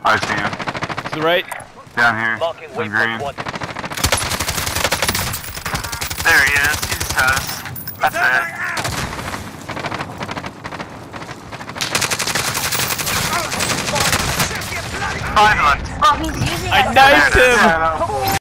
I see him. To the right. Down here. Marking On green. waypoint 1. There he is. He just has. That's it. Five left. Oh, he's using I it. knifed him! Yeah, no.